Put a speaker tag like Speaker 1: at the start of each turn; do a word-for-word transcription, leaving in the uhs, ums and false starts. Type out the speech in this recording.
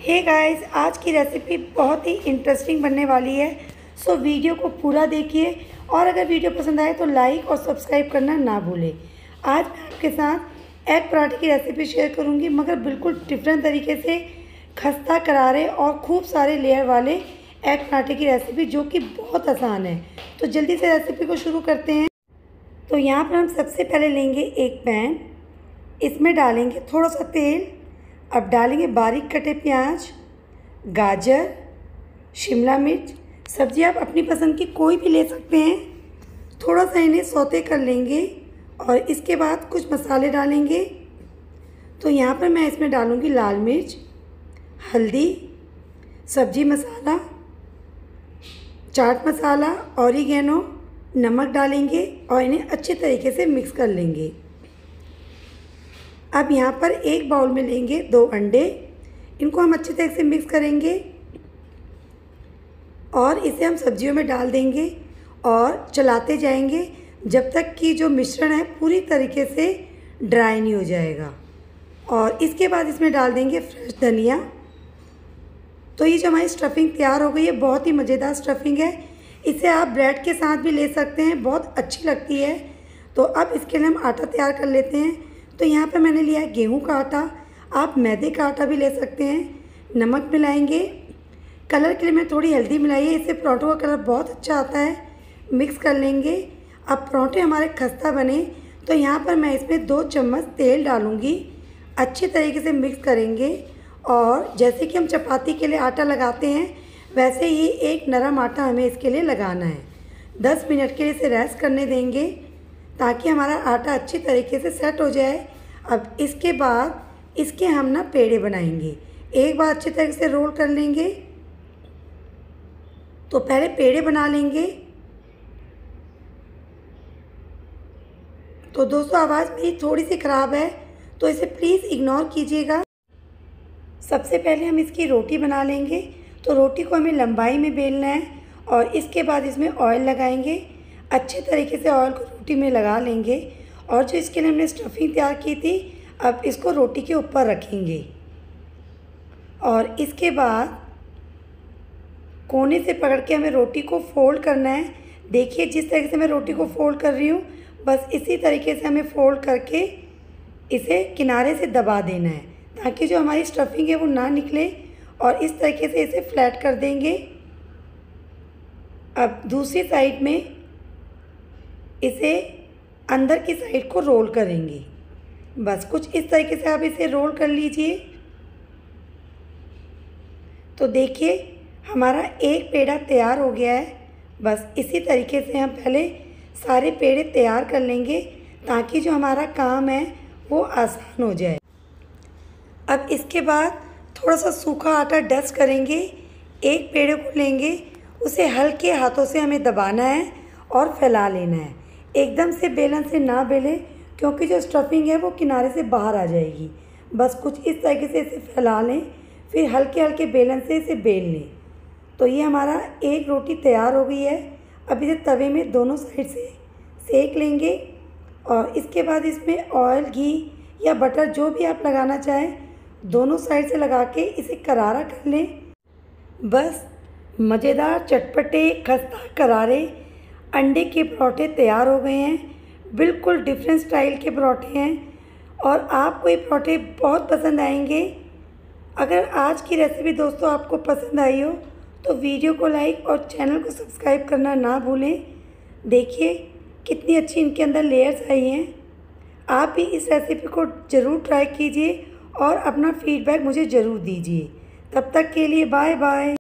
Speaker 1: Hey guys, आज की recipe बहुत ही इंटरेस्टिंग बनने वाली है। सो वीडियो को पूरा देखिए और अगर वीडियो पसंद आए तो लाइक और सब्सक्राइब करना ना भूलें। आज मैं आपके साथ एग पराठे की रेसिपी शेयर करूंगी, मगर बिल्कुल डिफरेंट तरीके से खस्ता करारे और खूब सारे लेयर वाले एग पराठे की रेसिपी, जो कि बहुत आसान है। तो जल्दी से रेसिपी को शुरू करते हैं। तो यहाँ पर हम सबसे पहले लेंगे एक पैन, इसमें डालेंगे थोड़ा सा तेल। अब डालेंगे बारीक कटे प्याज, गाजर, शिमला मिर्च। सब्ज़ी आप अपनी पसंद की कोई भी ले सकते हैं। थोड़ा सा इन्हें सौते कर लेंगे और इसके बाद कुछ मसाले डालेंगे। तो यहाँ पर मैं इसमें डालूँगी लाल मिर्च, हल्दी, सब्जी मसाला, चाट मसाला, ऑरिगेनो, नमक डालेंगे और इन्हें अच्छे तरीके से मिक्स कर लेंगे। अब यहाँ पर एक बाउल में लेंगे दो अंडे, इनको हम अच्छे तरीके से मिक्स करेंगे और इसे हम सब्जियों में डाल देंगे और चलाते जाएंगे जब तक कि जो मिश्रण है पूरी तरीके से ड्राई नहीं हो जाएगा। और इसके बाद इसमें डाल देंगे फ्रेश धनिया। तो ये जो हमारी स्टफिंग तैयार हो गई है, बहुत ही मज़ेदार स्टफिंग है। इसे आप ब्रेड के साथ भी ले सकते हैं, बहुत अच्छी लगती है। तो अब इसके लिए हम आटा तैयार कर लेते हैं। तो यहाँ पर मैंने लिया है गेहूं का आटा, आप मैदे का आटा भी ले सकते हैं। नमक मिलाएंगे, कलर के लिए मैं थोड़ी हल्दी मिलाई है, इससे पराठों का कलर बहुत अच्छा आता है। मिक्स कर लेंगे। अब पराठे हमारे खस्ता बने तो यहाँ पर मैं इसमें दो चम्मच तेल डालूँगी। अच्छे तरीके से मिक्स करेंगे और जैसे कि हम चपाती के लिए आटा लगाते हैं, वैसे ही एक नरम आटा हमें इसके लिए लगाना है। दस मिनट के लिए इसे रेस्ट करने देंगे ताकि हमारा आटा अच्छी तरीके से सेट हो जाए। अब इसके बाद इसके हम ना पेड़े बनाएंगे। एक बार अच्छी तरीके से रोल कर लेंगे। तो पहले पेड़े बना लेंगे। तो दोस्तों, आवाज़ मेरी थोड़ी सी ख़राब है तो इसे प्लीज़ इग्नोर कीजिएगा। सबसे पहले हम इसकी रोटी बना लेंगे। तो रोटी को हमें लंबाई में बेलना है और इसके बाद इसमें ऑयल लगाएंगे। अच्छे तरीके से ऑयल को रोटी में लगा लेंगे और जो इसके लिए हमने स्टफिंग तैयार की थी, अब इसको रोटी के ऊपर रखेंगे और इसके बाद कोने से पकड़ के हमें रोटी को फोल्ड करना है। देखिए जिस तरीके से मैं रोटी को फोल्ड कर रही हूँ, बस इसी तरीके से हमें फोल्ड करके इसे किनारे से दबा देना है ताकि जो हमारी स्टफिंग है वो ना निकले। और इस तरीके से इसे फ्लैट कर देंगे। अब दूसरी साइड में इसे अंदर की साइड को रोल करेंगे। बस कुछ इस तरीके से आप इसे रोल कर लीजिए। तो देखिए हमारा एक पेड़ा तैयार हो गया है। बस इसी तरीके से हम पहले सारे पेड़े तैयार कर लेंगे ताकि जो हमारा काम है वो आसान हो जाए। अब इसके बाद थोड़ा सा सूखा आटा डस्ट करेंगे। एक पेड़े को लेंगे, उसे हल्के हाथों से हमें दबाना है और फैला लेना है। एकदम से बेलन से ना बेलें क्योंकि जो स्टफिंग है वो किनारे से बाहर आ जाएगी। बस कुछ इस तरीके से इसे फैला लें, फिर हल्के हल्के बेलन से इसे बेल लें। तो ये हमारा एक रोटी तैयार हो गई है। अब इसे तवे में दोनों साइड से सेक लेंगे और इसके बाद इसमें ऑयल, घी या बटर जो भी आप लगाना चाहें, दोनों साइड से लगा के इसे करारा कर लें। बस मज़ेदार चटपटे खस्ता करारे अंडे के पराठे तैयार हो गए हैं। बिल्कुल डिफरेंट स्टाइल के पराठे हैं और आपको ये पराठे बहुत पसंद आएंगे। अगर आज की रेसिपी दोस्तों आपको पसंद आई हो तो वीडियो को लाइक और चैनल को सब्सक्राइब करना ना भूलें। देखिए कितनी अच्छी इनके अंदर लेयर्स आई हैं। आप भी इस रेसिपी को ज़रूर ट्राई कीजिए और अपना फीडबैक मुझे ज़रूर दीजिए। तब तक के लिए बाय बाय।